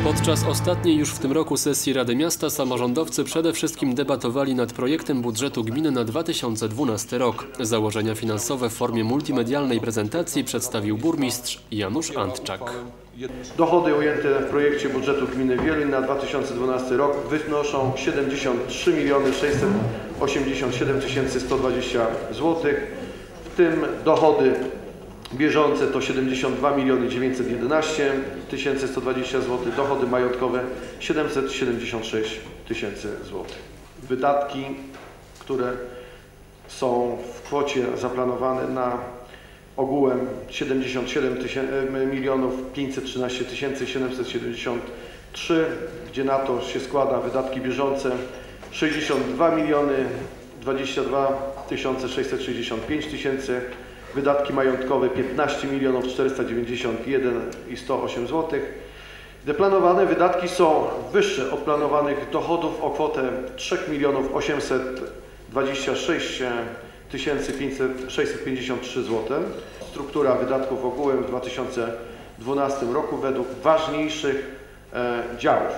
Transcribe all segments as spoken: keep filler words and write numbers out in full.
Podczas ostatniej już w tym roku sesji Rady Miasta samorządowcy przede wszystkim debatowali nad projektem budżetu gminy na dwa tysiące dwunasty rok. Założenia finansowe w formie multimedialnej prezentacji przedstawił burmistrz Janusz Antczak. Dochody ujęte w projekcie budżetu gminy Wieluń na dwa tysiące dwunasty rok wynoszą siedemdziesiąt trzy miliony sześćset osiemdziesiąt siedem tysięcy sto dwadzieścia złotych, w tym dochody bieżące to siedemdziesiąt dwa miliony dziewięćset jedenaście tysięcy sto dwadzieścia złotych, dochody majątkowe siedemset siedemdziesiąt sześć tysięcy złotych. Wydatki, które są w kwocie zaplanowane na ogółem siedemdziesiąt siedem milionów pięćset trzynaście tysięcy siedemset siedemdziesiąt trzy, gdzie na to się składa wydatki bieżące sześćdziesiąt dwa miliony dwadzieścia dwa tysiące sześćset sześćdziesiąt pięć tysięcy, wydatki majątkowe piętnaście milionów czterysta dziewięćdziesiąt jeden i sto osiem złotych. Deplanowane wydatki są wyższe od planowanych dochodów o kwotę trzy miliony osiemset dwadzieścia sześć tysięcy sześćset pięćdziesiąt trzy złote. Struktura wydatków ogółem w dwa tysiące dwunastym roku według ważniejszych e, działów.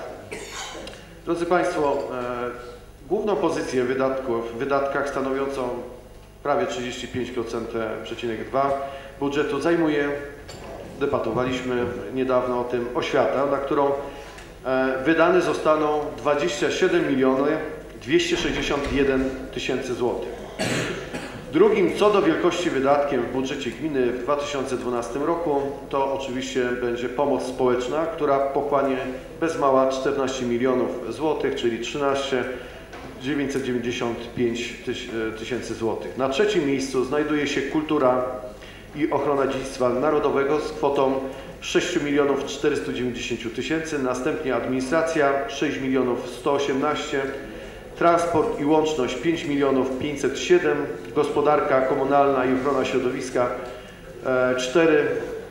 Drodzy Państwo, e, główną pozycję wydatków w wydatkach stanowiącą prawie trzydzieści pięć przecinek dwa procent budżetu zajmuje, debatowaliśmy niedawno o tym, oświata, na którą e, wydane zostaną dwadzieścia siedem milionów dwieście sześćdziesiąt jeden tysięcy złotych. Drugim co do wielkości wydatkiem w budżecie gminy w dwa tysiące dwunastym roku to oczywiście będzie pomoc społeczna, która pochłanie bez mała czternaście milionów złotych, czyli trzynaście miliony dziewięćset dziewięćdziesiąt pięć tysięcy złotych. Na trzecim miejscu znajduje się kultura i ochrona dziedzictwa narodowego z kwotą sześć milionów czterysta dziewięćdziesiąt tysięcy, następnie administracja sześć milionów sto osiemnaście, transport i łączność pięć milionów pięćset siedem, gospodarka komunalna i ochrona środowiska cztery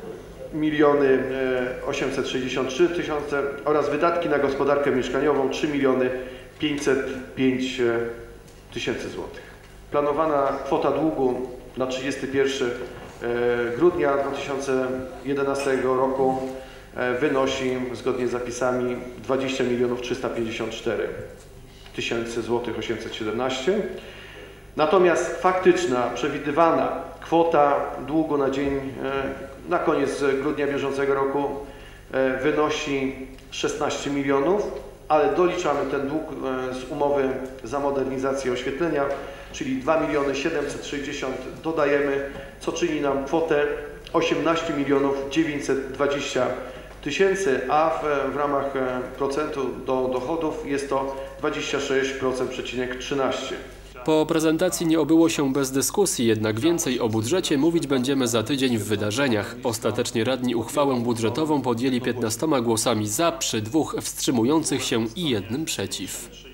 miliony osiemset sześćdziesiąt trzy tysiące oraz wydatki na gospodarkę mieszkaniową trzy miliony pięćset pięć tysięcy złotych. Planowana kwota długu na trzydziestego pierwszego grudnia dwa tysiące jedenastego roku wynosi zgodnie z zapisami dwadzieścia milionów trzysta pięćdziesiąt cztery tysięcy złotych osiemset siedemnaście. Natomiast faktyczna, przewidywana kwota długu na dzień, na koniec grudnia bieżącego roku wynosi szesnaście milionów, ale doliczamy ten dług z umowy za modernizację oświetlenia, czyli dwa miliony siedemset sześćdziesiąt dodajemy, co czyni nam kwotę osiemnaście milionów dziewięćset dwadzieścia tysięcy, a w, w ramach procentu do dochodów jest to dwadzieścia sześć przecinek trzynaście procent. Po prezentacji nie obyło się bez dyskusji, jednak więcej o budżecie mówić będziemy za tydzień w wydarzeniach. Ostatecznie radni uchwałę budżetową podjęli piętnastoma głosami za, przy dwóch wstrzymujących się i jednym przeciw.